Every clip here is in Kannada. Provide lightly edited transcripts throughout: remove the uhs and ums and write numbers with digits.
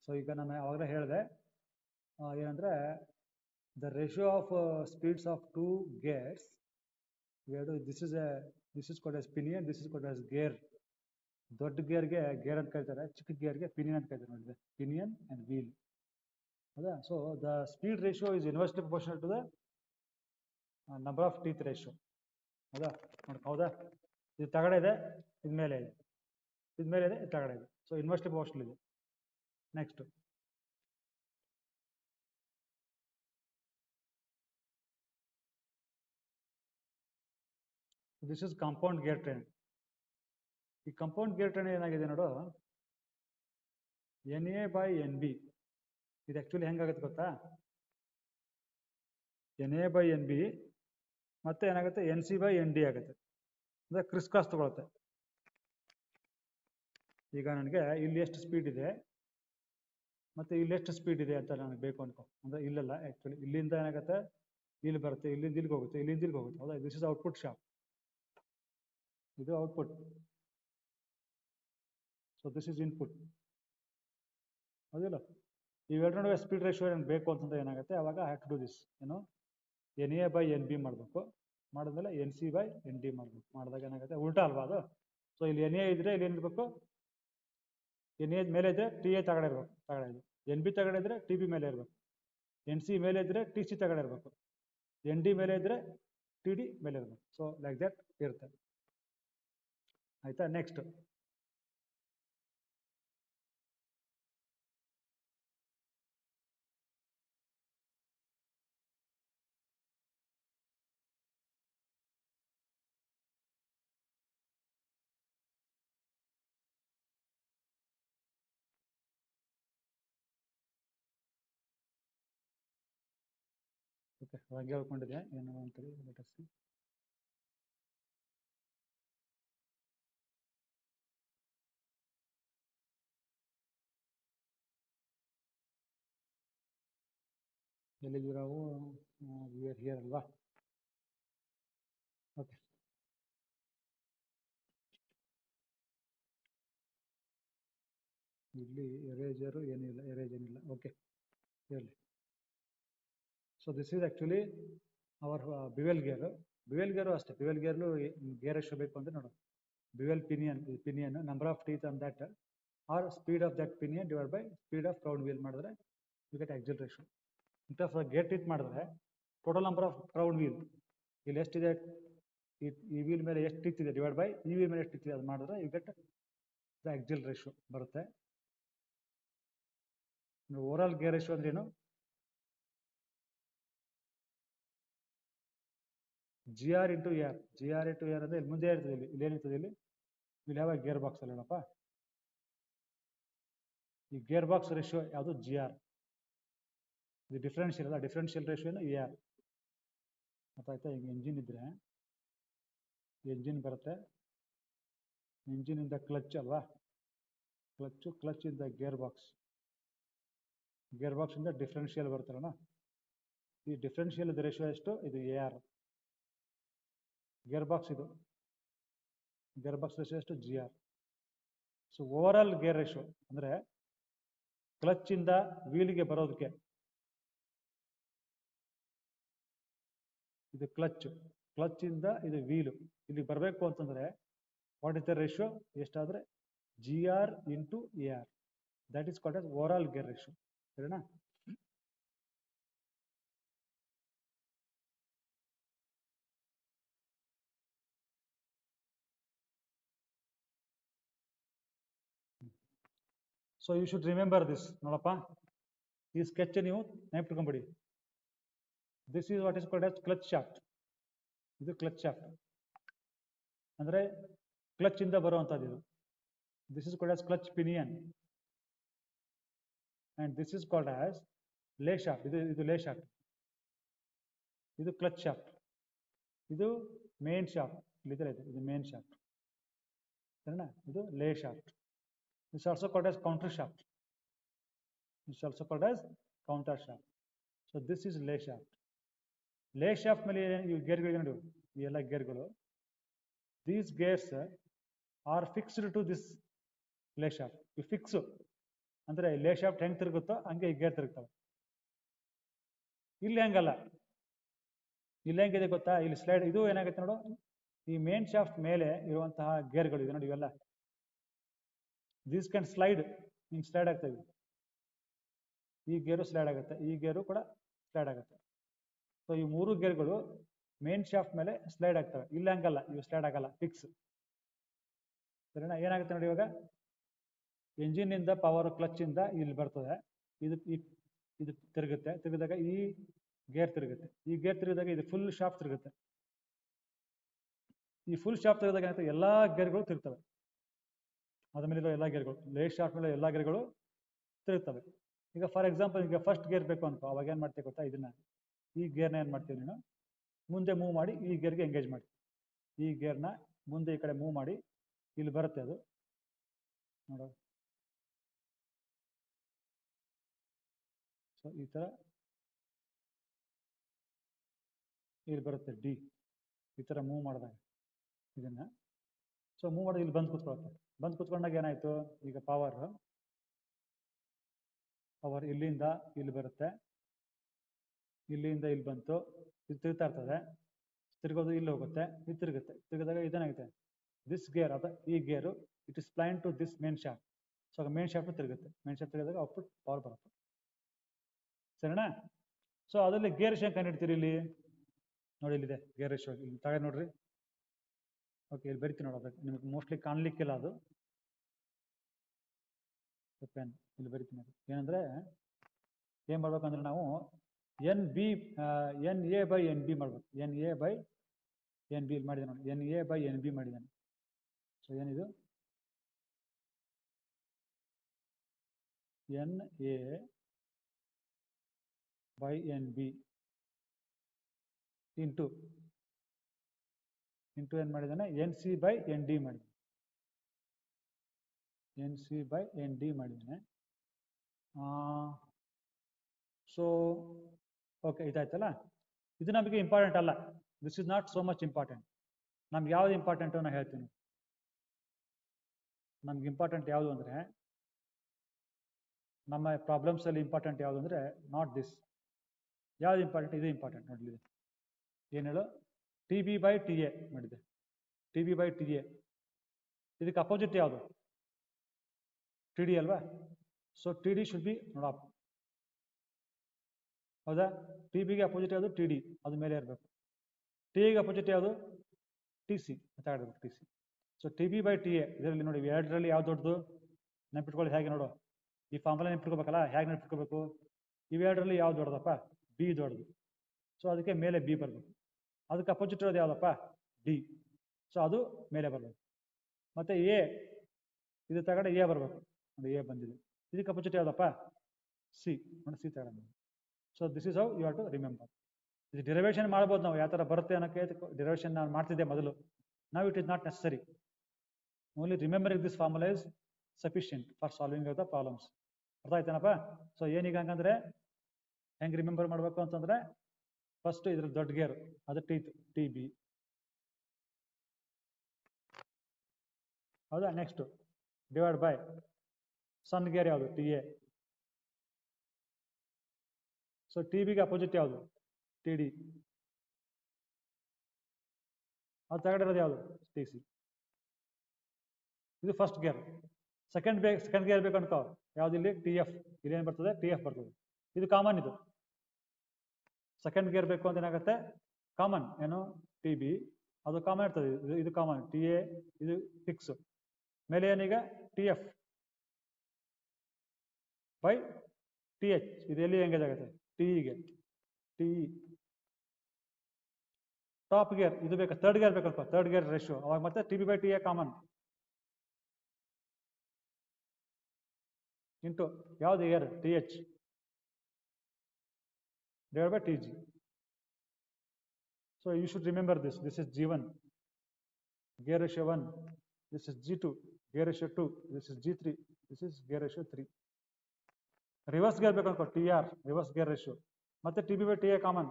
ಸೊ ಈಗ ನಾನು ಆವಾಗಲೇ ಹೇಳಿದೆ ಏನಂದರೆ the ratio of speeds of two gears, this is called as pinion, this is called as gear. ದೊಡ್ಡ ಗೇರ್ಗೆ ಗೇರ್ ಅಂತ ಕರೀತಾರೆ, ಚಿಕ್ಕ ಗೇರ್ಗೆ ಪಿನಿಯನ್ ಅಂತ ಕರೀತಾರೆ ನೋಡಿದ್ರೆ, ಪಿನಿಯನ್ ಅಂಡ್ ವೀಲ್. ಹೌದಾ? So the speed ratio is inversely proportional to the number of teeth ratio. ಹೌದಾ? ಹೌದಾ? ಇದು ತಗಡೆ ಇದೆ, ಇದು ಮೇಲೆ ಇದೆ, ಇದು ಮೇಲೆ ಇದೆ, ಇದು ತಗಡೆ ಇದೆ. ಸೊ ಇನ್ವರ್ಸ್ಲಿ ಪ್ರಪೋರ್ಷನಲ್ ಇದೆ. Next this is compound gear train. ಈ ಕಾಂಪೌಂಡ್ ಗೇರ್ ಟ್ರೈನ್ ಏನಾಗಿದೆ ನೋಡು, NA/NB. ಇದು ಆ್ಯಕ್ಚುಲಿ ಹೆಂಗಾಗುತ್ತೆ ಗೊತ್ತಾ? NA/NB ಮತ್ತೆ ಏನಾಗುತ್ತೆ, NC/ND ಆಗುತ್ತೆ. ಅಂದರೆ ಕ್ರಿಸ್ ಕ್ರಾಸ್ ತಗೊಳುತ್ತೆ. ಈಗ ನನಗೆ ಇಲ್ಲಿ ಎಷ್ಟು ಸ್ಪೀಡ್ ಇದೆ ಮತ್ತು ಇಲ್ಲಿ ಎಷ್ಟು ಸ್ಪೀಡ್ ಇದೆ ಅಂತ ನನಗೆ ಬೇಕು ಅನ್ಕೋ. ಅಂದರೆ ಇಲ್ಲೆಲ್ಲ ಆ್ಯಕ್ಚುಲಿ ಇಲ್ಲಿಂದ ಏನಾಗುತ್ತೆ, ಇಲ್ಲಿ ಬರುತ್ತೆ, ಇಲ್ಲಿಂದ ಇಲ್ಲಿಗೆ ಹೋಗುತ್ತೆ, ಇಲ್ಲಿಂದ ಇಲ್ಲಿಗೆ ಹೋಗುತ್ತೆ. ಹೌದಾ? This is output shaft. ಇದು output. So this is input. ಹೌದಿಲ್ಲ? ಇವೆರಡು ನಡುವೆ ಸ್ಪೀಡ್ ರೇಷಿಯೋ ಏನು ಬೇಕು ಅಂತಂದ್ರೆ ಏನಾಗುತ್ತೆ, ಅವಾಗ ಹ್ಯಾವ್ ಟು ಡೂ ದಿಸ್, ಏನು NA/NB ಮಾಡಬೇಕು, ಮಾಡಿದ್ಮೇಲೆ NC/ND ಮಾಡಬೇಕು. ಮಾಡಿದಾಗ ಏನಾಗುತ್ತೆ, ಉಲ್ಟಾ ಅಲ್ವಾ ಅದು? ಸೊ ಇಲ್ಲಿ NA ಇದ್ರೆ ಇಲ್ಲಿ ಏನಿರಬೇಕು, NA ಮೇಲೆ ಇದ್ರೆ TA ತಗಡೆ ಇರಬೇಕು, ತಗಡೆ ಇದೆ. NB ತಗಡೆ ಇದ್ರೆ TB ಮೇಲೆ ಇರಬೇಕು, NC ಮೇಲೆ ಇದ್ರೆ TC ತಗಡೆ ಇರಬೇಕು, ND ಮೇಲೆ ಇದ್ರೆ TD ಮೇಲೆ ಇರಬೇಕು. ಸೊ ಲೈಕ್ ದಟ್ ಇರುತ್ತೆ. ಆಯ್ತಾ? ನೆಕ್ಸ್ಟ್ ಓಕೆ, ಹಾಗೆ ಹೇಳ್ಕೊಂಡಿದ್ದೆ ಏನು ಅಂತೇಳಿ. ಲೆಟಸ್ ಎಲ್ಲಿದ್ದೀವಿ ನಾವು? ಹಿಯರ್ ಅಲ್ವಾ? ಓಕೆ, ಇಲ್ಲಿ ಎರೇಜರು ಏನಿಲ್ಲ, ಎರೇಜ್ ಏನಿಲ್ಲ. ಓಕೆ, ಹೇಳಿ. So this is actually our bevel gear. Bevel gear ಅಷ್ಟೇ. ಬಿವೆಲ್ ಗೇರ್ಲು ಗೇರ್ ಎಷ್ಟು ಬೇಕು ಅಂದರೆ ನೋಡು, bevel pinion number of teeth on that or speed of that pinion divide by speed of crown wheel ಮಾಡಿದ್ರೆ ಯು ಗೆಟ್ ಆಕ್ಸಿಲ್ ರೇಷಿಯೋ. ಇಂಥ ಗೇರ್ ಟೀತ್ ಮಾಡಿದ್ರೆ total number of crown wheel ಇಲ್ಲಿ ಎಷ್ಟಿದೆ, ಈ ವೀಲ್ ಮೇಲೆ ಎಷ್ಟು ಟೀತ್ ಇದೆ ಡಿವೈಡ್ ಬೈ ಈ ವೀಲ್ ಮೇಲೆ ಎಷ್ಟು ಟೀತ್ ಇದೆ, ಅದು ಮಾಡಿದ್ರೆ you get the axle ratio ಬರುತ್ತೆ. ಓವರಾಲ್ ಗೇರ್ ರೇಷಿಯೋ ಅಂದ್ರೆ ಏನು? GR into AR. GR into AR ಅಂದರೆ ಇಲ್ಲಿ ಮುಂದೆ ಇರ್ತದೆ, ಇಲ್ಲಿ ಏನಿರ್ತದೆ, ಇಲ್ಲಿ ಯಾವ ಗೇರ್ ಬಾಕ್ಸ್ ಅಲ್ಲೇನಪ್ಪ, ಈ ಗೇರ್ ಬಾಕ್ಸ್ ರೇಷಿಯೋ ಯಾವುದು? GR. ಇದು ಡಿಫ್ರೆನ್ಷಿಯಲ್ ಅಲ್ಲ, ಡಿಫ್ರೆನ್ಷಿಯಲ್ ರೇಷಿಯೋನು AR. ಗೊತ್ತಾಯ್ತಾ? ಈಗ ಎಂಜಿನ್ ಇದ್ರೆ ಎಂಜಿನ್ ಬರುತ್ತೆ, ಎಂಜಿನಿಂದ ಕ್ಲಚ್ ಅಲ್ವಾ, ಕ್ಲಚ್ ಇಂದ ಗೇರ್ ಬಾಕ್ಸ್, ಗೇರ್ ಬಾಕ್ಸ್ ಇಂದ ಡಿಫ್ರೆನ್ಷಿಯಲ್ ಬರುತ್ತಲ್ಲ, ಈ ಡಿಫ್ರೆನ್ಷಿಯಲ್ ರೇಷಿಯೋ ಎಷ್ಟು? ಇದು AR. ಗೇರ್ ಬಾಕ್ಸ್ ಇದು, ಗೇರ್ ಬಾಕ್ಸ್ ರೇಷಿಯೋ ಎಷ್ಟು? GR. So overall gear ratio ಅಂದರೆ ಕ್ಲಚ್ ಇಂದ ವೀಲ್ಗೆ ಬರೋದಕ್ಕೆ, ಇದು ಕ್ಲಚ್ ಇಂದ ಇದು ವೀಲು ಇಲ್ಲಿ ಬರಬೇಕು ಅಂತಂದ್ರೆ ವಾಟ್ ಇಸ್ ದ ರೇಷಿಯೋ? ಎಷ್ಟಾದ್ರೆ GR into AR. That is called as overall gear ratio. ಸರಿನಾ? So you should remember this. ನೋಡಪ್ಪ, ಈ ಸ್ಕೆಚ್ ನೀವು ನೆನಪಿಟ್ಕೊಂಬಿಡಿ. This is what is called as clutch shaft. ಇದು ಕ್ಲಚ್ ಶಾಫ್ಟ್ ಅಂದ್ರೆ ಕ್ಲಚ್ ಇಂದ ಬರುವಂತದ್ದು ಇದು. This is called as clutch pinion and this is called as lay shaft. ಇದು ಲೇ ಶಾಫ್ಟ್, ಇದು ಕ್ಲಚ್ ಶಾಫ್ಟ್, ಇದು ಮೇನ್ ಶಾಫ್ಟ್. ಇಲ್ಲಿದ್ರೆ ಇದು ಮೇನ್ ಶಾಫ್ಟ್. ಸರಿನಾ? ಇದು lay shaft. This is also called as counter shaft. This is also called as counter shaft. So this is lay shaft. Lay shaft ಮೇಲೆ ಈ ಗೇರ್ಗಳು ನೋಡಿ, ಈ ಎಲ್ಲ ಗೇರ್ಗಳು, these gears are fixed to this lay shaft. You fix ಅಂದರೆ ಲೇ ಶಾಫ್ಟ್ ಹೆಂಗೆ ತಿರುಗುತ್ತೋ ಹಂಗೆ ಈ ಗೇರ್ ತಿರುಗ್ತವೆ. ಇಲ್ಲಿ ಹಂಗಲ್ಲ, ಇಲ್ಲಿ ಹೆಂಗಿದೆ ಗೊತ್ತಾ, ಇಲ್ಲಿ ಸ್ಲೈಡ್ ಇದು ಏನಾಗುತ್ತೆ ನೋಡು, ಈ ಮೇನ್ ಶಾಫ್ಟ್ ಮೇಲೆ ಇರುವಂತಹ ಗೇರ್ಗಳು ಇದೆ ನೋಡಿ ಇವೆಲ್ಲ, ದಿಸ್ ಕ್ಯಾನ್ ಸ್ಲೈಡ್, ಹಿಂಗೆ ಸ್ಲೈಡ್ ಆಗ್ತಾ ಇದೆ. ಈ ಗೇರು ಸ್ಲೈಡ್ ಆಗುತ್ತೆ, ಈ ಗೇರು ಕೂಡ ಸ್ಲೈಡ್ ಆಗುತ್ತೆ. ಸೊ ಈ ಮೂರು ಗೇರ್ಗಳು ಮೇನ್ ಶಾಫ್ಟ್ ಮೇಲೆ ಸ್ಲೈಡ್ ಆಗ್ತವೆ. ಇಲ್ಲಿ ಹಂಗಲ್ಲ, ಇವು ಸ್ಲೈಡ್ ಆಗಲ್ಲ, ಫಿಕ್ಸ್. ಸರಿನಾ? ಏನಾಗುತ್ತೆ ನೋಡಿ ಇವಾಗ, ಎಂಜಿನ್ ಇಂದ ಪವರ್ ಕ್ಲಚ್ ಇಂದ ಇಲ್ಲಿ ಬರ್ತದೆ, ಇದು ಇದು ತಿರುಗುತ್ತೆ, ತಿರುಗಿದಾಗ ಈ ಗೇರ್ ತಿರುಗುತ್ತೆ, ಈ ಗೇರ್ ತಿರುಗಿದಾಗ ಇದು ಫುಲ್ ಶಾಫ್ಟ್ ತಿರುಗುತ್ತೆ. ಈ ಫುಲ್ ಶಾಫ್ಟ್ ತಿರುಗಿದಾಗ ಏನಾಗುತ್ತೆ, ಎಲ್ಲಾ ಗೇರ್ಗಳು ತಿರುಗ್ತವೆ. ಅದ್ರ ಮೇಲೆ ಎಲ್ಲ ಗೇರ್ಗಳು, ಲೇಟ್ ಶಾಫ್ಟ್ ಮೇಲೆ ಎಲ್ಲ ಗೇರ್ಗಳು ತಿರುಗ್ತವೆ. ಈಗ ಫಾರ್ ಎಕ್ಸಾಂಪಲ್, ಈಗ ಫಸ್ಟ್ ಗೇರ್ ಬೇಕು ಅನ್ಕೋ, ಅವಾಗ ಏನ್ ಮಾಡ್ತೀವಿ ಗೊತ್ತಾ, ಇದನ್ನ ಈ ಗೇರ್ನ ಏನ್ ಮಾಡ್ತೀವಿ ನೀನು, ಮುಂದೆ ಮೂವ್ ಮಾಡಿ ಈ ಗೇರ್ಗೆ ಎಂಗೇಜ್ ಮಾಡಿ, ಈ ಗೇರ್ನ ಮುಂದೆ ಈ ಕಡೆ ಮೂವ್ ಮಾಡಿ, ಇಲ್ಲಿ ಬರುತ್ತೆ ಅದು ನೋಡು. ಸೊ ಈ ತರ ಇಲ್ಲಿ ಬರುತ್ತೆ ಡಿ, ಈ ತರ ಮೂವ್ ಮಾಡಿದಾಗ ಇದನ್ನ, ಸೊ ಮೂವ್ ಮಾಡಿ ಇಲ್ಲಿ ಬಂದು ಕೂತ್ಕೊಳುತ್ತೆ. ಬಂದು ಕೂತ್ಕೊಂಡಾಗ ಏನಾಯ್ತು, ಈಗ ಪವರ್ ಇಲ್ಲಿಂದ ಇಲ್ಲಿ ಬರುತ್ತೆ, ಇಲ್ಲಿಂದ ಇಲ್ಲಿ ಬಂತು, ಇದು ತಿರುಗ್ತಾ ಇರ್ತದೆ, ತಿರುಗೋದು ಇಲ್ಲಿ ಹೋಗುತ್ತೆ, ಇದು ತಿರುಗುತ್ತೆ, ತಿರುಗಿದಾಗ ಇದೇನಾಗುತ್ತೆ, ದಿಸ್ ಗೇರ್ ಅದ ಈ gear it is splined to this main shaft. So main shaft ತಿರುಗುತ್ತೆ, ಮೇನ್ ಶಾಫ್ಟ್ ತಿರುಗಿದಾಗ ಔಟ್ಪುಟ್ ಪವರ್ ಬರುತ್ತೆ. ಸರಿನಾ? ಸೊ ಅದರಲ್ಲಿ ಗೇರ್ ರೇಷಿಯೋ ಕಂಡು ಹಿಡ್ತೀರಿ ಇಲ್ಲಿ ನೋಡಿ, ಇಲ್ಲಿದೆ ಗೇರ್ ರೇಷಿಯೋ, ಇಲ್ಲಿ ತಗ ನೋಡ್ರಿ. ಓಕೆ, ಇಲ್ಲಿ ಬರಿತೀನಿ ನೋಡಿ, ಅದಕ್ಕೆ ನಿಮಗೆ ಮೋಸ್ಟ್ಲಿ ಕಾಣ್ಲಿಕ್ಕಿಲ್ಲ ಅದು ಪೆನ್, ಇಲ್ಲಿ ಬರಿತೀನಿ. ಅದು ಏನಂದ್ರೆ ಏನ್ ಮಾಡ್ಬೇಕಂದ್ರೆ ನಾವು N A by N B ಮಾಡ್ಬೇಕು. N A by N B ಇಲ್ಲಿ ಮಾಡಿದೆ ನೋಡಿ, N A by N B ಮಾಡಿದ್ದಾನೆ. ಸೊ ಏನಿದು, N A by N B into ಏನ್ ಮಾಡಿದ್ದಾನೆ, N C by N D ಮಾಡಿದ್ದಾನೆ, N C by N D ಮಾಡಿದ್ದಾನೆ. ಸೊ ಓಕೆ, ಇದಾಯ್ತಲ್ಲ. ಇದು ನಮಗೆ ಇಂಪಾರ್ಟೆಂಟ್ ಅಲ್ಲ, this is not so much important. ನಮ್ಗೆ ಯಾವ್ದು ಇಂಪಾರ್ಟೆಂಟು ನಾನು ಹೇಳ್ತೀನಿ. ನಮ್ಗೆ ಇಂಪಾರ್ಟೆಂಟ್ ಯಾವುದು ಅಂದರೆ, ನಮ್ಮ ಪ್ರಾಬ್ಲಮ್ಸ್ ಅಲ್ಲಿ ಇಂಪಾರ್ಟೆಂಟ್ ಯಾವುದು ಅಂದರೆ ನಾಟ್ ದಿಸ್. ಯಾವ್ದು ಇಂಪಾರ್ಟೆಂಟ್, ಇದು ಇಂಪಾರ್ಟೆಂಟ್ ನೋಡಲಿ. ಏನು ಹೇಳು, T B by T A ಮಾಡಿದೆ, T B by T A. ಇದಕ್ಕೆ ಅಪೋಸಿಟ್ ಯಾವುದು, ಟಿ ಡಿ ಅಲ್ವಾ? So T D should be ನೋಡಪ್ಪ, ಹೌದಾ? ಟಿ ಬಿಗೆ ಅಪೋಸಿಟ್ ಯಾವುದು, ಟಿ ಡಿ, ಅದು ಮೇಲೆ ಇರಬೇಕು. ಟಿ ಎಗೆ ಅಪೋಸಿಟ್ ಯಾವುದು, ಟಿ ಸಿ ಅಂತ ಹೇಳ್ಬೇಕು, T C. So T B by T A, ಇದರಲ್ಲಿ ನೋಡಿ ಎರಡರಲ್ಲಿ ಯಾವ್ದು ದೊಡ್ಡದು ನೆನ್ಪಿಟ್ಕೊಳ್ಳಿ. ಹೇಗೆ ನೋಡು, ಈ ಫಾರ್ಮುಲಾ ನೆನ್ಪಿಟ್ಕೋಬೇಕಲ್ಲ, ಹೇಗೆ ನೆನ್ಪಿಟ್ಕೋಬೇಕು, ಇವೆರಡರಲ್ಲಿ ಯಾವ್ದು ದೊಡ್ಡದಪ್ಪ, ಬಿ ದೊಡ್ಡದು. ಸೊ ಅದಕ್ಕೆ ಮೇಲೆ ಬಿ ಬರಬೇಕು. ಅದಕ್ಕೆ ಅಪೋಸಿಟ್ ಇರೋದು ಯಾವುದಪ್ಪ, ಡಿ. ಸೊ ಅದು ಮೇಲೆ ಬರಬೇಕು. ಮತ್ತೆ ಎ, ಇದು ತಗಡೆ ಎ ಬರಬೇಕು ನೋಡಿ, ಎ ಬಂದಿದೆ. ಇದಕ್ಕೆ ಅಪೋಸಿಟ್ ಯಾವುದಪ್ಪ, ಸಿ ನೋಡಿ, ಸಿ ತಗೊಂಡು. So this is how you have to remember. ಇದು ಡಿರೈವೇಷನ್ ಮಾಡ್ಬೋದು ನಾವು, ಯಾವ ಥರ ಬರುತ್ತೆ ಅನ್ನೋಕ್ಕೆ ಡಿರೈವೇಷನ್ ನಾನು ಮಾಡ್ತಿದ್ದೆ ಮೊದಲು. ನಾವು it is not necessary. Only remembering this formula is sufficient for solving of the problems. ಅರ್ಥ ಆಯ್ತೇನಪ್ಪ? ಸೊ ಏನೀಗ ಹಂಗಂದ್ರೆ ಹೆಂಗೆ ರಿಮೆಂಬರ್ ಮಾಡಬೇಕು ಅಂತಂದ್ರೆ, ಫಸ್ಟ್ ಇದ್ರ ದೊಡ್ಡ ಗೇರ್ ಅದು ಟಿ ಬಿ, ಹೌದಾ? ನೆಕ್ಸ್ಟ್ ಡಿವೈಡ್ ಬೈ ಸಣ್ಣ ಗೇರ್ ಯಾವುದು, ಟಿ ಎ. ಸೊ ಟಿ ಬಿಗೆ ಅಪೋಸಿಟ್ ಯಾವುದು, ಟಿ ಡಿ. ಅದು ತಗೊಂಡಿರೋದು ಯಾವುದು, ಟಿ ಸಿ. ಇದು ಫಸ್ಟ್ ಗೇರ್. ಸೆಕೆಂಡ್ ಗೇರ್ ಬೇಕು ಅನ್ಕೋ, ಯಾವ್ದು ಇಲ್ಲಿ, ಟಿ ಎಫ್. ಇಲ್ಲಿ ಏನು ಬರ್ತದೆ, ಟಿ ಎಫ್ ಬರ್ತದೆ. ಇದು ಕಾಮನ್. ಇದು ಸೆಕೆಂಡ್ ಗೇರ್ ಬೇಕು ಅಂತ ಏನಾಗುತ್ತೆ, ಕಾಮನ್ ಏನು, ಟಿ ಬಿ ಅದು ಕಾಮನ್ ಇರ್ತದೆ, ಇದು ಕಾಮನ್, ಟಿ ಎ ಇದು ಫಿಕ್ಸ್. ಮೇಲೆ ಏನೀಗ T F by T H, ಇದು ಎಲ್ಲಿ ಎಂಗೇಜ್ ಆಗುತ್ತೆ, ಟಿಇಗೆ, ಟಿಇ. ಟಾಪ್ ಗೇರ್ ಇದು ಬೇಕಾ, ಥರ್ಡ್ ಗೇರ್ ಬೇಕಲ್ಪ, ಥರ್ಡ್ ಗೇರ್ ರೇಷಿಯೋ, ಅವಾಗ ಮತ್ತೆ T B by T A common into ಯಾವ್ದು gear, T H divided by TG. So you should remember this. This is G1, gear ratio 1. This is G2, gear ratio 2. This is G3. This is gear ratio 3. Reverse gear ಬೇಕು ಅನ್ಕೋ, TR, reverse gear ratio. ಮತ್ತೆ TB by TA common.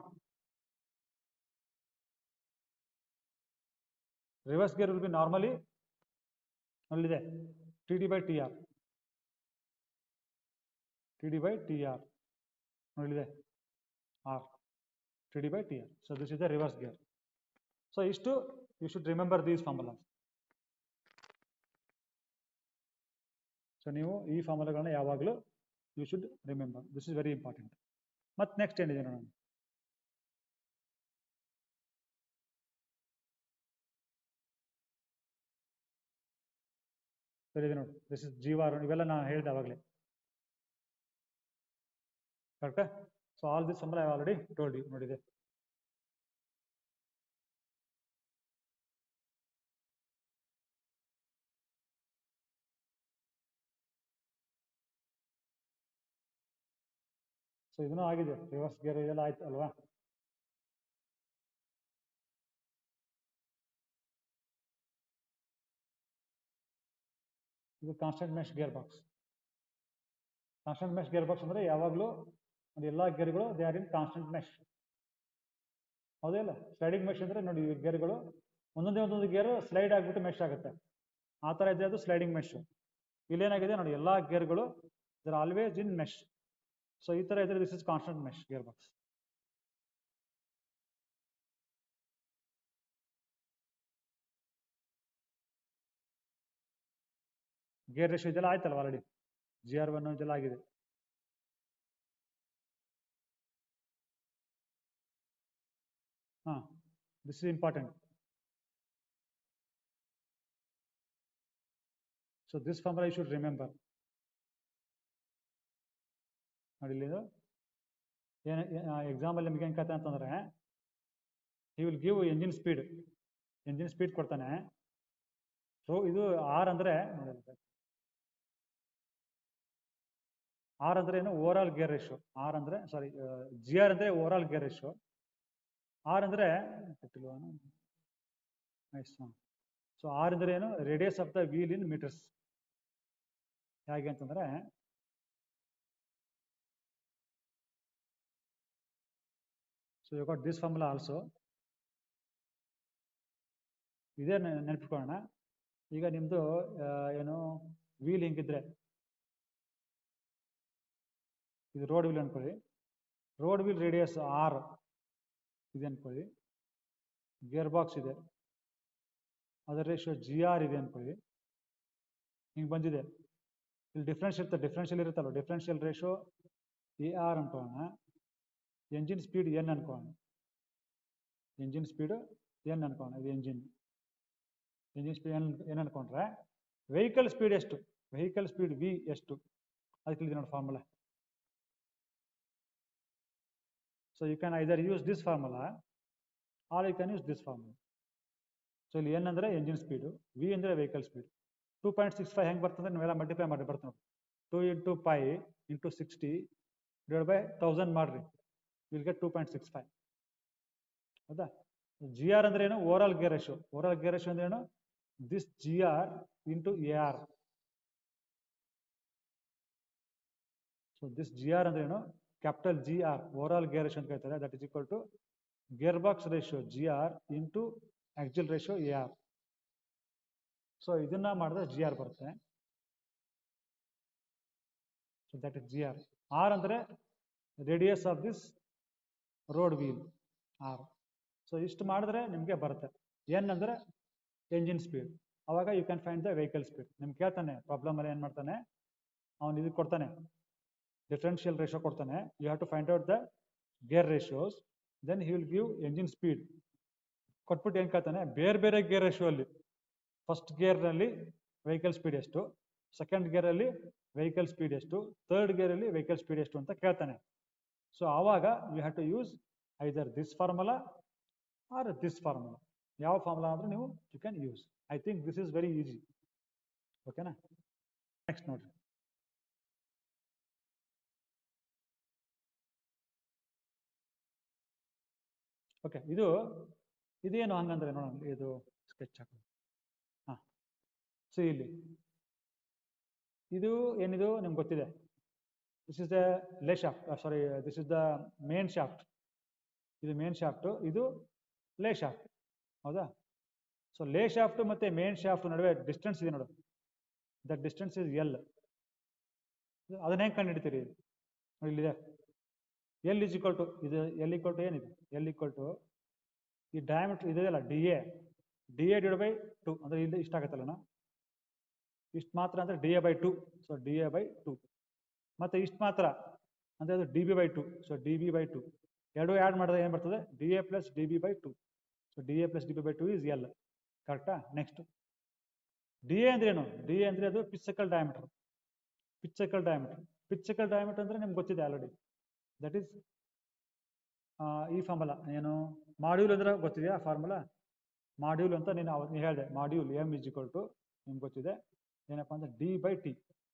Reverse gear will be normally ಅಲ್ಲಿದೆ TD by TR. TD by TR. ನೋಡಿದೆ R. TD by TR. So this is the reverse gear. So ಇಷ್ಟು you should remember these formulas. So ನೀವು ಈ ಫಾರ್ಮುಲಾಗಳನ್ನ ಯಾವಾಗಲೂ you should remember. This is very important. ಮತ್ತೆ ನೆಕ್ಸ್ಟ್ ಏನಿದೆ ನೋಡೋಣ. ಸರಿ ಇದೆ ನೋಡಿ, ದಿಸ್ ಇಸ್ ಜೀವಾರ್. ಇವೆಲ್ಲ ನಾನು ಹೇಳಿದೆ ಅವಾಗಲೇ, ಕರೆಕ್ಟಾ? So all this formula I already told you. ನೋಡಿದೆ. ಸೊ ಇದನ್ನು ಆಗಿದೆ, ರಿವರ್ಸ್ ಗೇರ್ ಇದೆಲ್ಲ ಆಯ್ತು ಅಲ್ವಾ? ಇದು constant mesh gearbox. Constant mesh gearbox ಅಂದ್ರೆ ಯಾವಾಗಲೂ ಒಂದು ಎಲ್ಲ ಗೇರ್ಗಳು they are in constant mesh. ಹೌದೇ ಇಲ್ಲ? ಸ್ಲೈಡಿಂಗ್ ಮೆಶ್ ಅಂದ್ರೆ ನೋಡಿ, ಗೇರ್ಗಳು ಒಂದೊಂದು ಗೇರ್ ಸ್ಲೈಡ್ ಆಗ್ಬಿಟ್ಟು ಮೆಶ್ ಆಗುತ್ತೆ. ಆ ಥರ ಇದೆ ಅದು ಸ್ಲೈಡಿಂಗ್ ಮೆಶ್. ಇಲ್ಲೇನಾಗಿದೆ ನೋಡಿ, ಎಲ್ಲ ಗೇರ್ಗಳು they're always in mesh. So ಈ ಥರ ಇದ್ರೆ this is constant mesh gear box. Gear ratio ಇದೆಲ್ಲ ಆಯ್ತಲ್ಲ ಆಲ್ರೆಡಿ. GR1 ಇದೆಲ್ಲ ಆಗಿದೆ. This is important. So this formula you should remember. ನೋಡಿ ಇಲ್ಲಿ ಏನು ಎಕ್ಸಾಂಪಲ್ ನಿಮ್ಗೆ ಹೆಂಗೆ ಕತೆ ಅಂತಂದ್ರೆ, he will give engine speed ಕೊಡ್ತಾನೆ. ಸೊ ಇದು ಆರ್ ಅಂದ್ರೆ ಏನು? Overall gear ratio. GR ಅಂದ್ರೆ overall gear ratio. R ಅಂದ್ರೆ ಸೊ ಆರ್ ಅಂದ್ರೆ ಏನು? Radius of the wheel in metres. ಹೇಗೆ ಅಂತಂದ್ರೆ, so you got this formula also. ಇದೇ ನೆನಪಿಟ್ಕೊಳ್ಳೋಣ. ಈಗ ನಿಮ್ದು ಏನು ವೀಲ್ ಹಿಂಗಿದ್ರೆ, ಇದು ರೋಡ್ ವೀಲ್ ಅನ್ಕೊಳ್ಳಿ. ರೋಡ್ ವೀಲ್ ರೇಡಿಯಸ್ ಆರ್ ಇದೆ ಅನ್ಕೊಳ್ಳಿ. ಗೇರ್ ಬಾಕ್ಸ್ ಇದೆ, ಅದರ ರೇಷಿಯೋ GR ಇದೆ ಅನ್ಕೊಳ್ಳಿ. ಹಿಂಗೆ ಬಂದಿದೆ. ಇಲ್ಲಿ ಡಿಫ್ರೆನ್ಷಿಯಲ್ ಇರುತ್ತಲ್ಲ, ಡಿಫ್ರೆನ್ಷಿಯಲ್ ರೇಷಿಯೋ AR ಅನ್ಕೊಳ್ಳೋಣ. ಎಂಜಿನ್ ಸ್ಪೀಡ್ N ಅನ್ಕೊಳ್ಳೋಣ. ಎಂಜಿನ್ ಸ್ಪೀಡ್ N ಅನ್ಕೊಳ್ಳೋಣ. ಇದು ಎಂಜಿನ್ ಸ್ಪೀಡ್ N ಅನ್ಕೊಂಡ್ರೆ ವೆಹಿಕಲ್ ಸ್ಪೀಡ್ ಎಷ್ಟು? ವೆಹಿಕಲ್ ಸ್ಪೀಡ್ V ಎಷ್ಟು? ಅದಕ್ಕೆ ತಿಳಿದಿ ನೋಡಿ formula. So you can either use this formula or you can use this formula. So ಇಲ್ಲಿ N ಅಂದ್ರೆ ಎಂಜಿನ್ ಸ್ಪೀಡು, V ಅಂದ್ರೆ ವೆಹಿಕಲ್ ಸ್ಪೀಡ್. 2.65 ಹೆಂಗೆ ಬರ್ತಂದ್ರೆ ನೀವೆಲ್ಲ ಮಲ್ಟಿಪ್ಲೈ ಮಾಡಿ ಬರ್ತದೆ ನೋಡಿ. 2 × π × 60 / 1000 ಮಾಡ್ರಿ, ವಿಲ್ ಗೆಟ್ 2.65. ಹೌದಾ? GR ಅಂದ್ರೆ ಏನು? Overall gear ratio. Overall gear ratio ಅಂದ್ರೆ ಏನು? This GR × AR. So this GR ಅಂದ್ರೆ ಏನು? Capital GR, overall gear ratio ಅಂತ ಹೇಳ್ತಾರೆ. That is equal to gear box ratio GR × axle ratio AR. So ಇದನ್ನ ಮಾಡಿದ್ರೆ GR ಬರುತ್ತೆ. So that is GR. R ಅಂದ್ರೆ radius of this road wheel, R. So ಇಷ್ಟು ಮಾಡಿದ್ರೆ ನಿಮಗೆ ಬರುತ್ತೆ. N ಅಂದ್ರೆ ಎಂಜಿನ್ ಸ್ಪೀಡ್. ಅವಾಗ you can find the vehicle speed. ನಿಮ್ಗೆ ಕೇಳ್ತಾನೆ ಪ್ರಾಬ್ಲಮ್ ಅಲ್ಲಿ, ಏನು ಮಾಡ್ತಾನೆ ಅವನು, ಇದು ಕೊಡ್ತಾನೆ, ಡಿಫ್ರೆನ್ಷಿಯಲ್ ರೇಷಿಯೋ ಕೊಡ್ತಾನೆ. You have to find out the gear ratios, then he will give engine speed. ಕೊಟ್ಬಿಟ್ಟು ಏನು ಕೇಳ್ತಾನೆ, ಬೇರೆ ಬೇರೆ ಗೇರ್ ರೇಷಿಯೋ ಅಲ್ಲಿ ಫಸ್ಟ್ ಗೇರ್ನಲ್ಲಿ ವೆಹಿಕಲ್ ಸ್ಪೀಡ್ ಎಷ್ಟು, ಸೆಕೆಂಡ್ ಗೇರಲ್ಲಿ ವೆಹಿಕಲ್ ಸ್ಪೀಡ್ ಎಷ್ಟು, ಥರ್ಡ್ ಗೇರಲ್ಲಿ ವೆಹಿಕಲ್ ಸ್ಪೀಡ್ ಎಷ್ಟು ಅಂತ ಕೇಳ್ತಾನೆ. ಸೊ ಆವಾಗ you have to use either this formula or this formula. ಯಾವ ಫಾರ್ಮುಲಾ ಅಂದ್ರೆ ನೀವು you can use. I think this is very easy. ಓಕೆನಾ? ನೆಕ್ಸ್ಟ್ ನೋಡ್ರಿ. ಓಕೆ, ಇದೇನು ಹಂಗಂದ್ರೆ ನೋಡೋಣ. ಇದು ಸ್ಕೆಚ್ ಹಾಕೋದು. ಹಾಂ, ಸೊ ಇಲ್ಲಿ ಇದು ಏನಿದು ನಿಮ್ಗೆ ಗೊತ್ತಿದೆ. This is the lay shaft, sorry, this is the main shaft. ಇದು ಮೇನ್ ಶಾಫ್ಟ್, ಇದು ಲೇ ಶಾಫ್ಟ್. ಹೌದಾ? ಸೊ ಲೇ ಶಾಫ್ಟ್ ಮತ್ತೆ ಮೇನ್ ಶಾಫ್ಟ್ ನಡುವೆ ಡಿಸ್ಟೆನ್ಸ್ ಇದೆ ನೋಡು. That distance is L. ಅದನ್ನ ಹೆಂಗೆ ಕಂಡು ಹಿಡಿತೀರಿ? ಇಲ್ಲಿದೆ ಎಲ್ ಇಸ್ ಈಕ್ವಲ್ ಟು ಇದು ಎಲ್ ಈಕ್ವಲ್ ಟು ಏನಿದೆ ಎಲ್ ಈಕ್ವಲ್ ಟು ಈ ಡಯಾಮೀಟರ್ ಇದೆಯಲ್ಲ ಡಿ ಎ ಡಿವೈಡ್ ಬೈ 2 ಅಂದರೆ ಇಲ್ಲಿ ಇಷ್ಟ ಆಗುತ್ತಲ್ಲ ಇಷ್ಟು ಮಾತ್ರ ಅಂದರೆ D A by 2 so D A by 2 ಮತ್ತು ಇಷ್ಟು ಮಾತ್ರ ಅಂದರೆ ಅದು D B by 2 so D B by 2 ಎರಡು ಆ್ಯಡ್ ಮಾಡಿದ್ರೆ ಏನು ಬರ್ತದೆ D A plus D B by 2 so D A plus D B by 2 is L ಕರೆಕ್ಟಾ ನೆಕ್ಸ್ಟ್ ಡಿ ಎ ಅಂದ್ರೆ ಏನು ಡಿ ಎ ಅಂದರೆ ಅದು ಪಿಚ್ಚಕಲ್ ಡಯಾಮೀಟರ್ ಪಿಚ್ಚಕಲ್ ಡಯಾಮೀಟರ್ ಅಂದರೆ ನಿಮ್ಗೆ ಗೊತ್ತಿದೆ ಆಲ್ರೆಡಿ ದಟ್ ಈಸ್ ಈ ಫಾರ್ಮುಲಾ ಏನು ಮಾಡ್ಯೂಲ್ ಅಂದ್ರೆ ಗೊತ್ತಿದೆಯಾ ಫಾರ್ಮುಲಾ ಮಾಡ್ಯೂಲ್ ಅಂತ ನೀನು ಹೇಳಿದೆ module M is equal to ನಿಮ್ಗೆ ಗೊತ್ತಿದೆ ಏನಪ್ಪ ಅಂದ್ರೆ D by T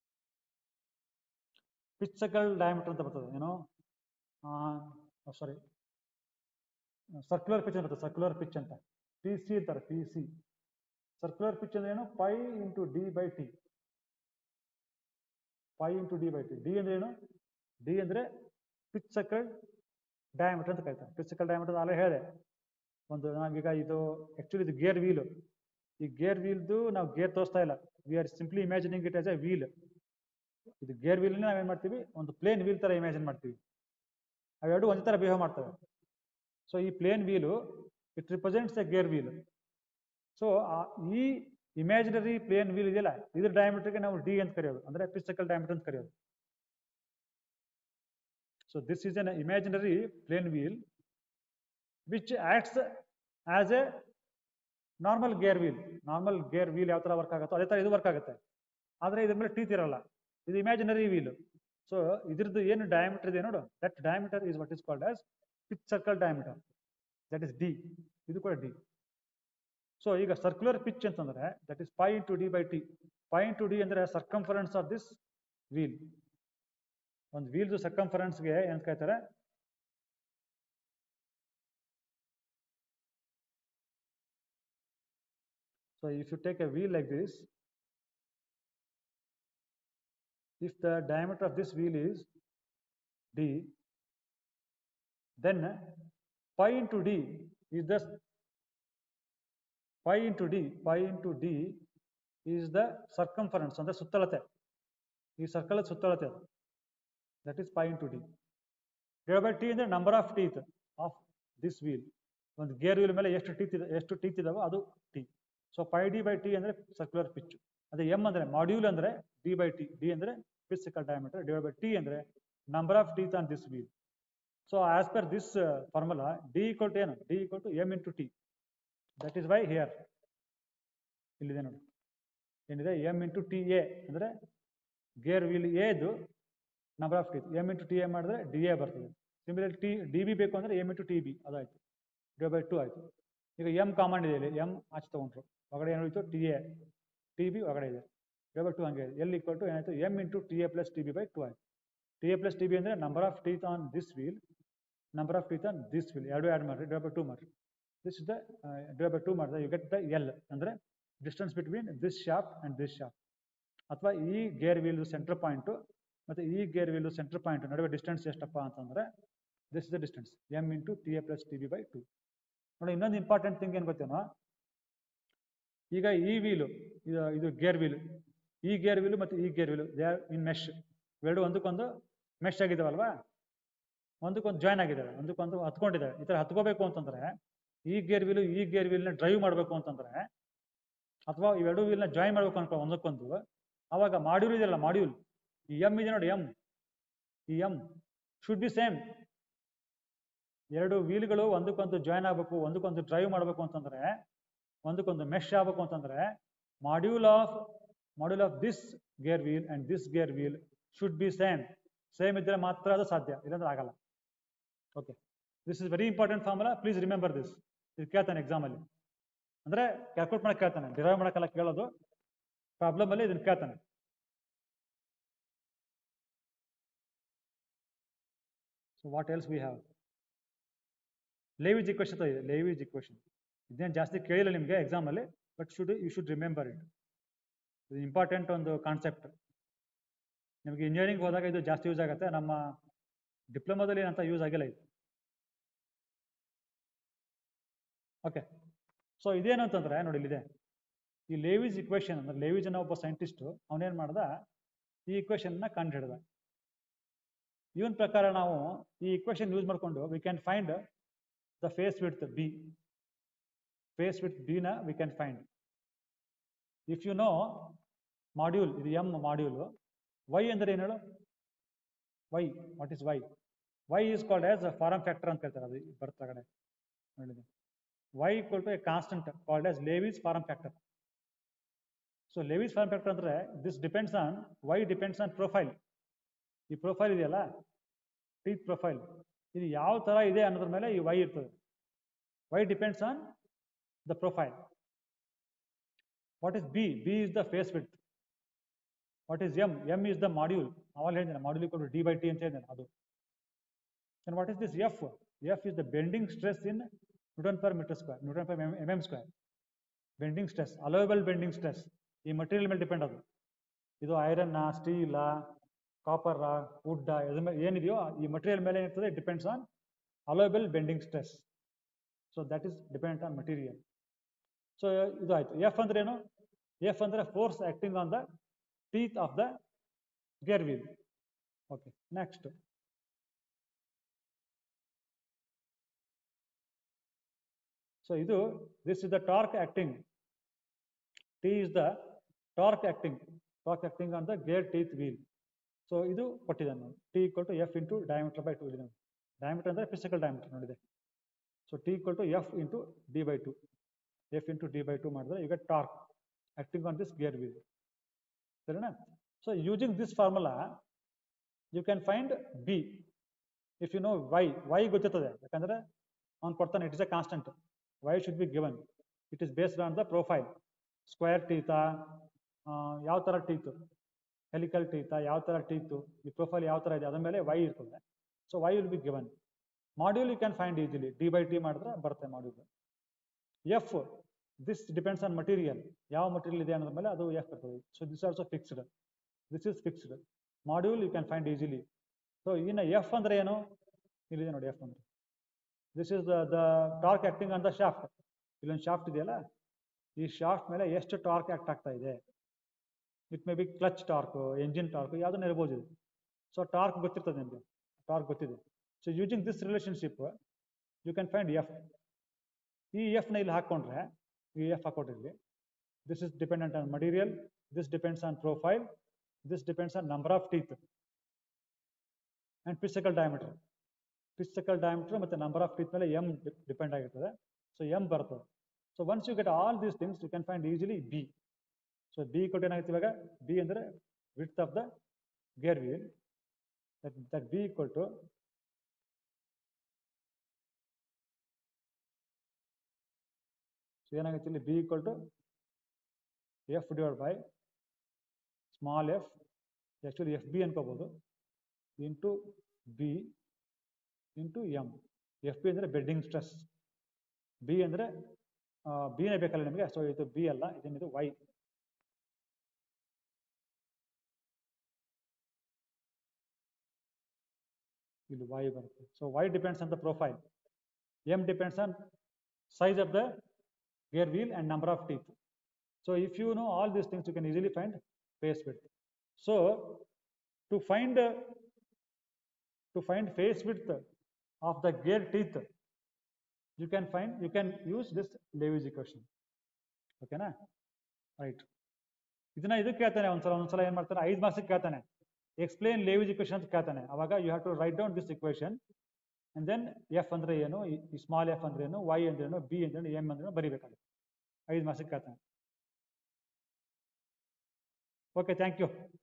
pitch circle diameter ಅಂತ ಬರ್ತದೆ ಏನು ಸಾರಿ ಸರ್ಕ್ಯುಲರ್ ಪಿಚ್ ಅಂತ ಬರ್ತದೆ ಸರ್ಕ್ಯುಲರ್ ಪಿಚ್ ಅಂತ ಪಿ ಸಿ ಅಂತಾರೆ ಪಿ ಸಿ ಸರ್ಕ್ಯುಲರ್ ಪಿಚ್ ಅಂದ್ರೆ ಏನು pi into D by T pi into D by T D ಅಂದ್ರೆ ಏನು ಡಿ ಅಂದ್ರೆ ಪಿಚ್ಚಕಲ್ ಡಯಾಮೀಟರ್ ಅಂತ ಕರೀತಾರೆ ಪಿಚ್ಚಕಲ್ ಡಯಾಮೀಟರ್ ಅಲ್ಲೇ ಹೇಳಿದೆ ಒಂದು ನಾವೀಗ ಇದು ಆಕ್ಚುಲಿ ಇದು ಗೇರ್ ವೀಲು ಈ ಗೇರ್ ವೀಲ್ದು ನಾವು ಗೇರ್ ತೋರಿಸ್ತಾ ಇಲ್ಲ we are simply imagining it as a wheel ಇದು ಗೇರ್ ವೀಲ್ ನಾವೇನ್ ಮಾಡ್ತೀವಿ ಒಂದು ಪ್ಲೇನ್ ವೀಲ್ ತರ ಇಮ್ಯಾಜಿನ್ ಮಾಡ್ತೀವಿ ಅವೆರಡು ಒಂದೇ ತರ ಬಿಹೇವ್ ಮಾಡ್ತವೆ ಸೊ ಈ plane wheel it represents a gear wheel so ಈ ಇಮ್ಯಾಜಿನರಿ ಪ್ಲೇನ್ ವೀಲ್ ಇದೆಯಲ್ಲ ಇದ್ರ ಡಯಾಮೀಟರ್ಗೆ ನಾವು ಡಿ ಅಂತ ಕರೆಯೋದು ಅಂದ್ರೆ ಪಿಚ್ಚಕಲ್ ಡಯಾಮೀಟರ್ ಅಂತ ಕರೆಯೋದು so this is an imaginary plane wheel which acts as a normal gear wheel ಯಾವ ತರ ವರ್ಕ್ ಆಗುತ್ತೋ ಅದೇ ತರ ಇದು ವರ್ಕ್ ಆಗುತ್ತೆ ಆದ್ರೆ ಇದ್ರ ಮೇಲೆ ಟೀತ್ ಇರಲ್ಲ ಇದು ಇಮ್ಯಾಜಿನರಿ ವೀಲ್ ಸೊ ಇದ್ರದ್ದು ಏನು ಡಯಾಮೀಟರ್ ಇದೆ ನೋಡು that diameter is what is called as pitch circle diameter that is D ಇದು ಕೂಡ ಡಿ ಸೊ ಈಗ ಸರ್ಕ್ಯುಲರ್ ಪಿಚ್ ಅಂತಂದ್ರೆ that is pi into D by T pi into D ಅಂದ್ರೆ ಸರ್ಕಂಫರೆನ್ಸ್ ಆಫ್ ದಿಸ್ ವೀಲ್ ಒಂದು ವೀಲ್ದು ಸರ್ಕಂಫರೆನ್ಸ್ಗೆ ಏನ್ ಕರೀತಾರೆ so if you take a wheel like this if the diameter of this wheel is d then pi into d is the pi into d is the circumference ಅಂದ್ರೆ ಸುತ್ತಳತೆ ಈ ಸರ್ಕಲ್ ಸುತ್ತಳತೆ that is pi into d divided by t ಅಂದ್ರೆ number of teeth of this wheel ಒಂದು ಗೇರ್ ವೀಲ್ ಮೇಲೆ ಎಷ್ಟು ಟೀತ್ ಇದಾವೋ ಅದು t so pi D by T ಅಂದ್ರೆ ಸರ್ಕ್ಯುಲರ್ ಪಿಚ್ ಅದೇ ಎಂ ಅಂದ್ರೆ ಮಾಡ್ಯೂಲ್ ಅಂದ್ರೆ ಡಿ ಬೈ ಟಿ ಡಿ ಅಂದ್ರೆ pitch circle diameter divide by T ಅಂದ್ರೆ number of teeth on this wheel so as per this formula D equal to ಏನು D equal to M into T that is why here ಇಲ್ಲಿದೆ ನೋಡಿ ಏನಿದೆ ಎಂ ಇಂಟು ಟಿ ಎ ಅಂದ್ರೆ ಗೇರ್ ವೀಲ್ ಎದು number of teeth M into T A ಮಾಡಿದ್ರೆ ಡಿ ಎ ಬರ್ತದೆ ಸಿಮಿಲರ್ ಟಿ ಡಿ ಬಿ ಬೇಕು ಅಂದ್ರೆ ಎಂ ಇಂಟು ಟಿ ಬಿ ಅದಾಯ್ತು ಡಿವೈಡ್ ಬೈ 2 ಆಯ್ತು ಈಗ ಎಂ ಕಾಮನ್ ಇದೆ ಇಲ್ಲಿ ಎಂ ಆಚೆ ತಗೊಂಡ್ರು ಹೊರಗಡೆ ಏನಾಯ್ತು ಟಿ ಎ ಟಿ ಬಿ ಹೊರಗಡೆ ಇದೆ ಡಿವೈಡ್ ಬೈ 2 ಹಂಗೆ ಇದೆ ಎಲ್ ಈಕ್ವಲ್ ಟು ಏನಾಯ್ತು M into T A plus T B by 2 ಆಯ್ತು T A plus T B ಅಂದ್ರೆ number of teeth on this wheel number of teeth on this wheel ಎರಡು ಆ್ಯಡ್ ಮಾಡಿರಿ ಡಿವೈಡ್ ಬೈ 2 ಮಾಡಿರಿ this is the divide by 2 ಮಾಡಿದ್ರೆ ಯು ಗೆಟ್ ದ ಎಲ್ ಅಂದ್ರೆ distance between this shaft and this shaft ಅಥವಾ ಈ ಗೇರ್ ವೀಲ್ ಸೆಂಟರ್ ಪಾಯಿಂಟ್ ಮತ್ತೆ ಈ ಗೇರ್ ವೀಲ್ ಸೆಂಟರ್ ಪಾಯಿಂಟ್ ನಡುವೆ ಡಿಸ್ಟೆನ್ಸ್ ಎಷ್ಟಪ್ಪ ಅಂತಂದ್ರೆ this is the distance M into T A plus T B by 2 ನೋಡಿ ಇನ್ನೊಂದು ಇಂಪಾರ್ಟೆಂಟ್ ಥಿಂಗ್ ಏನ್ ಗೊತ್ತೇನೋ ಈಗ ಈ ವೀಲು ಇದು ಗೇರ್ ವೀಲ್ ಈ ಗೇರ್ ವೀಲು ಮತ್ತು ಈ gear wheel they are in mesh ಇವೆರಡು ಒಂದಕ್ಕೊಂದು ಮೆಶ್ ಆಗಿದಾವಲ್ವಾ ಒಂದಕ್ಕೊಂದು ಜಾಯ್ನ್ ಆಗಿದ್ದಾವೆ ಒಂದಕ್ಕೊಂದು ಹತ್ಕೊಂಡಿದ್ದಾವೆ ಈ ತರ ಹತ್ಕೋಬೇಕು ಅಂತಂದ್ರೆ ಈ ಗೇರ್ ವೀಲ್ನ ಡ್ರೈವ್ ಮಾಡಬೇಕು ಅಂತಂದ್ರೆ ಅಥವಾ ಇವೆರಡು ವೀಲ್ನ ಜಾಯಿನ್ ಮಾಡ್ಬೇಕು ಅನ್ಕೋ ಒಂದಕ್ಕೊಂದು ಅವಾಗ ಮಾಡ್ಯೂಲ್ ಇದೆಯಲ್ಲ ಮಾಡ್ಯೂಲ್ ಈ ಎಂ ಇದೆ ನೋಡಿ ಎಂ ಈ ಎಂ ಶುಡ್ ಬಿ ಸೇಮ್ ಎರಡು ವೀಲ್ಗಳು ಒಂದಕ್ಕೊಂದು ಜಾಯಿನ್ ಆಗಬೇಕು ಒಂದಕ್ಕೊಂದು ಡ್ರೈವ್ ಮಾಡಬೇಕು ಅಂತಂದ್ರೆ ಒಂದಕ್ಕೊಂದು ಮೆಶ್ ಆಗಬೇಕು ಅಂತಂದ್ರೆ module of this gear wheel and this gear wheel should be same ಇದ್ರೆ ಮಾತ್ರ ಅದು ಸಾಧ್ಯ ಇಲ್ಲಾಂದ್ರೆ ಆಗಲ್ಲ okay this is very important formula please remember this ಇದು ಕೇಳ್ತಾನೆ ಎಕ್ಸಾಮ್ ಅಲ್ಲಿ ಅಂದ್ರೆ ಕ್ಯಾಲ್ಕುಲೇಟ್ ಮಾಡಕ್ ಕೇಳ್ತಾನೆ ಡಿರೈವ್ ಮಾಡಕ್ಕೆಲ್ಲ ಕೇಳೋದು ಪ್ರಾಬ್ಲಮ್ ಅಲ್ಲಿ ಇದನ್ನ ಕೇಳ್ತಾನೆ so what else we have Lewis equation ಇದೆ ಲೇವಿಜ್ ಇಕ್ವೇಶನ್ ಇದೇನು ಜಾಸ್ತಿ ಕೇಳಿಲ್ಲ ನಿಮಗೆ ಎಕ್ಸಾಮ್ ಅಲ್ಲಿ but you should remember it ಇದು ಇಂಪಾರ್ಟೆಂಟ್ ಒಂದು ಕಾನ್ಸೆಪ್ಟ್ ನಿಮಗೆ ಇಂಜಿನಿಯರಿಂಗ್ ಹೋದಾಗ ಇದು ಜಾಸ್ತಿ ಯೂಸ್ ಆಗುತ್ತೆ ನಮ್ಮ ಡಿಪ್ಲೊಮಾದಲ್ಲಿ ಏನಂತ ಯೂಸ್ ಆಗಿಲ್ಲ ಇದು ಓಕೆ ಸೊ ಇದೇನು ಅಂತಂದ್ರೆ ನೋಡಿ ಇಲ್ಲಿದೆ ಈ ಲೇವಿಜ್ ಇಕ್ವೇಶನ್ ಅಂದ್ರೆ ಲೇವಿಜ್ ಅನ್ನೋ ಒಬ್ಬ ಸೈಂಟಿಸ್ಟ್ ಅವನೇನ್ ಮಾಡ್ದ ಈ ಇಕ್ವೇಶನ್ ನ ಕಂಡು ಹಿಡ್ದ ಇವನ್ ಪ್ರಕಾರ ನಾವು ಈ ಇಕ್ವೇಶನ್ ಯೂಸ್ ಮಾಡ್ಕೊಂಡು we can find the face width B. Face width B ನ we can find. If you know module, ಇದು ಎಂ ಮಾಡ್ಯೂಲ್. ವೈ ಅಂದ್ರೆ ಏನು ಹೇಳು? Y, what is Y? Y is called as form factor ಅಂತ ಹೇಳ್ತಾರೆ, ಅದು ಬರ್ತಗಡೆ ನೋಡಿದೆ. y equal to a constant called as Levy's form factor. So Levy's form factor ಅಂದ್ರೆ this depends on, y depends on profile. ಈ ಪ್ರೊಫೈಲ್ ಇದೆಯಲ್ಲ, ಟೀತ್ ಪ್ರೊಫೈಲ್, ಇದು ಯಾವ ತರ ಇದೆ ಅನ್ನೋದ್ರ ಮೇಲೆ ಈ y ಇರ್ತದೆ. y depends on the profile. What is b? b is the face width. What is m? m is the module. ಅವಾಗ ಹೇಳಿದ್ದೇನೆ module equal to d by t ಅಂತ ಹೇಳಿದ್ದೇನೆ ಅದು. And what is this f? f is the bending stress in Newton per meter square, Newton per mm square. Bending stress, allowable bending stress, ಈ ಮಟೀರಿಯಲ್ ಮೇಲೆ ಡಿಪೆಂಡ್ ಅದು. ಇದು ಐರನ್, ಸ್ಟೀಲ್, ಕಾಪರ್, ವುಡ್, ಏನಿದೆಯೋ ಈ ಮಟೀರಿಯಲ್ ಮೇಲೆ ಏನಿರ್ತದೆ, depends on allowable bending stress. So that is depend on material. So ಇದು ಆಯ್ತು. ಎಫ್ ಅಂದ್ರೆ ಏನು? ಎಫ್ ಅಂದ್ರೆ force acting on the teeth of the gear wheel. Okay, next. So this is the torque acting. T is the torque acting on the gear teeth wheel. So ಇದು ಕೊಟ್ಟಿದ್ದಾನೆ. T equal to F into diameter by 2 ಇದೆ. Diameter ಅಂದ್ರೆ physical diameter ನೋಡಿದೆ. So T equal to F into D by 2. F into D by 2 ಮಾಡಿದ್ರೆ you get torque acting on this gear wheel. ಸರಿನಾ? So using this formula you can find B. If you know y ಗೊತ್ತಿರ್ತದೆ, ಯಾಕಂದ್ರೆ ಅವನು ಕೊಡ್ತಾನೆ, it is a constant. Y should be given. It is based on the profile. Square teeth, ಯಾವ ತರ ಟೀತ್, ಹೆಲಿಕಲ್ ಟೀತ್, ಯಾವ ತರ ಟೀತ್, ಈ ಪ್ರೊಫೈಲ್ ಯಾವ ತರ ಇದೆ, ಅದ್ರ ಮೇಲೆ y ಇರ್ತದೆ. So y will be given. Module you can find easily. D by t ಮಾಡಿದ್ರೆ ಬರುತ್ತೆ module. F, this depends on material. ಯಾವ ಮಟೀರಿಯಲ್ ಇದೆ ಅನ್ನೋದ್ರ ಮೇಲೆ ಅದು F ಬರ್ತದೆ. So this also fixed. This is fixed. Module you can find easily. So ಇನ್ನು F ಅಂದ್ರೆ ಏನು? ಇಲ್ಲಿದೆ ನೋಡಿ F ಅಂದ್ರೆ. This is the torque acting on the shaft. ಇಲ್ಲೊಂದು ಶಾಫ್ಟ್ ಇದೆಯಲ್ಲ, ಈ ಶಾಫ್ಟ್ ಮೇಲೆ ಎಷ್ಟು ಟಾರ್ಕ್ ಆಕ್ಟ್ ಆಗ್ತಾ ಇದೆ. It may be clutch torque, engine torque, ಯಾವ್ದನ್ನ ಇರ್ಬೋದು ಇದು. ಸೊ ಟಾರ್ಕ್ ಗೊತ್ತಿರ್ತದೆ ನಿಮಗೆ, ಟಾರ್ಕ್ ಗೊತ್ತಿದೆ. So using this relationship you can find F. ಈ ಎಫ್ ನ ಇಲ್ಲಿ ಹಾಕೊಂಡ್ರೆ, ಈ ಎಫ್ ಹಾಕೊಂಡಿರ್ಲಿ, this is dependent on material, this depends on profile, this depends on number of teeth and physical diameter. Physical diameter ಮತ್ತೆ ನಂಬರ್ ಆಫ್ ಟೀತ್ ಮೇಲೆ ಎಂ ಡಿಪೆಂಡ್ ಆಗಿರ್ತದೆ. ಸೊ ಎಂ ಬರ್ತದೆ. So once you get all these things you can find easily B. So B ಕೊಟ್ಟು ಏನಾಗುತ್ತೆ ಇವಾಗ? ಬಿ ಅಂದ್ರೆ width of the gear wheel. That B equal to ಏನಾಗುತ್ತೆ ಇಲ್ಲಿ? B equal to F divide by small F, actually F B ಅನ್ಕೋಬಹುದು, into B into M. F B ಅಂದರೆ ಬೆಂಡಿಂಗ್ ಸ್ಟ್ರೆಸ್, ಬಿ ಅಂದರೆ ಬಿನೇ ಬೇಕಲ್ಲ ನಿಮಗೆ. ಸೊ ಇದು ಬಿ ಅಲ್ಲ, ಇದೇನಿದು ವೈ. ಇಲ್ಲಿ ವೈ ಬರುತ್ತೆ. So Y depends on the profile, M depends on size of the gear wheel and number of teeth. So if you know all these things, you can easily find face width. So to find face width of the gear teeth, you can use this Levy's equation. Okay na? Right. ಇದನ್ನ ಇದು ಕೇಳ್ತಾನೆ ಒಂದ್ಸಲ ಏನ್ ಮಾಡ್ತಾನೆ, 5 ಮಾರ್ಕ್ಸ್ ಕೇಳ್ತಾನೆ, ಎಕ್ಸ್ಪ್ಲೇನ್ Levy's equation ಅಂತ ಕೇಳ್ತಾನೆ. ಅವಾಗ you have to write down this equation and then F ಅಂದ್ರೆ ಏನು, ಈ ಸ್ಮಾಲ್ ಎಫ್ ಅಂದ್ರೆ ಏನು, ವೈ ಅಂದ್ರೆ ಏನು, ಬಿ ಅಂದ್ರೆ ಏನು, ಎಂ ಅಂದ್ರೆ ಏನು ಬರಿಬೇಕಾಗುತ್ತೆ. 5 ಮಾರ್ಕ್ಸ್ ಕೇಳ್ತಾನೆ. Okay, thank you.